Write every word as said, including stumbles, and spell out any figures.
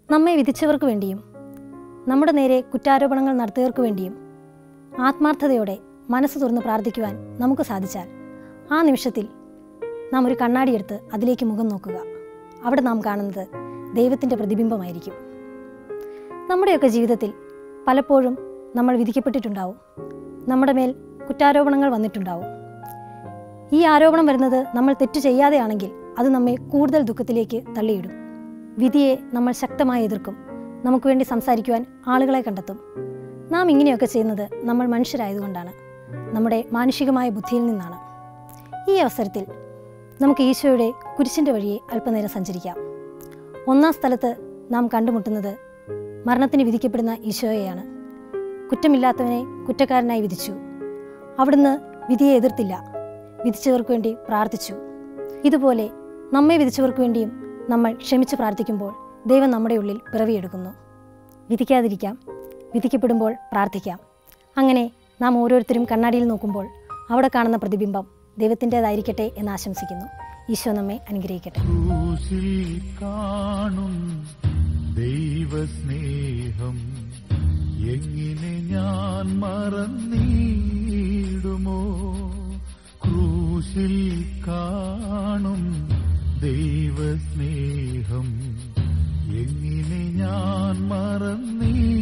നമ്മെ വിധിച്ചവർക്ക് വേണ്ടിയും നമ്മുടെ നേരെ കുറ്റാരോപണങ്ങൾ നടത്തിയവർക്ക് വേണ്ടിയും ആത്മാർത്ഥതയോടെ മനസ്സ് തുറന്ന് പ്രാർത്ഥിക്കുവാൻ നമുക്ക് സാധിച്ചാൽ ആ നിമിഷത്തിൽ നാം ഒരു കണ്ണാടിയെടുത്ത് അതിലേക്ക് മുഖം നോക്കുക. അവിടെ നാം കാണുന്നത് ദൈവത്തിൻ്റെ പ്രതിബിംബമായിരിക്കും. നമ്മുടെയൊക്കെ ജീവിതത്തിൽ പലപ്പോഴും നമ്മൾ വിധിക്കപ്പെട്ടിട്ടുണ്ടാവും. നമ്മുടെ മേൽ കുറ്റാരോപണങ്ങൾ വന്നിട്ടുണ്ടാവും. ഈ ആരോപണം വരുന്നത് നമ്മൾ തെറ്റു ചെയ്യാതെയാണെങ്കിൽ അത് നമ്മെ കൂടുതൽ ദുഃഖത്തിലേക്ക് തള്ളിയിടും. വിധിയെ നമ്മൾ ശക്തമായി എതിർക്കും. നമുക്ക് വേണ്ടി സംസാരിക്കുവാൻ ആളുകളെ കണ്ടെത്തും. നാം ഇങ്ങനെയൊക്കെ ചെയ്യുന്നത് നമ്മൾ മനുഷ്യരായതുകൊണ്ടാണ്, നമ്മുടെ മാനുഷികമായ ബുദ്ധിയിൽ നിന്നാണ്. ഈ അവസരത്തിൽ നമുക്ക് ഈശോയുടെ കുരിശിൻ്റെ വഴിയെ അല്പനേരം സഞ്ചരിക്കാം. ഒന്നാം സ്ഥലത്ത് നാം കണ്ടുമുട്ടുന്നത് മരണത്തിന് വിധിക്കപ്പെടുന്ന ഈശോയെയാണ്. കുറ്റമില്ലാത്തവനെ കുറ്റക്കാരനായി വിധിച്ചു. അവിടുന്ന് വിധിയെ എതിർത്തില്ല, വിധിച്ചവർക്ക് വേണ്ടി പ്രാർത്ഥിച്ചു. ഇതുപോലെ നമ്മെ വിധിച്ചവർക്ക് വേണ്ടിയും നമ്മൾ ക്ഷമിച്ച് പ്രാർത്ഥിക്കുമ്പോൾ ദൈവം നമ്മുടെ ഉള്ളിൽ പിറവിയെടുക്കുന്നു. വിധിക്കാതിരിക്കാം, വിധിക്കപ്പെടുമ്പോൾ പ്രാർത്ഥിക്കാം. അങ്ങനെ നാം ഓരോരുത്തരും കണ്ണാടിയിൽ നോക്കുമ്പോൾ അവിടെ കാണുന്ന പ്രതിബിംബം ദൈവത്തിൻ്റെതായിരിക്കട്ടെ എന്ന് ആശംസിക്കുന്നു. ഈശോ നമ്മെ അനുഗ്രഹിക്കട്ടെ. ദൈവസ്നേഹം എങ്ങനെ ഞാൻ മറന്നിടുമോ? ക്രൂശിൽ കാണും ദൈവസ്നേഹം എങ്ങനെ ഞാൻ മറന്നിടുമോ?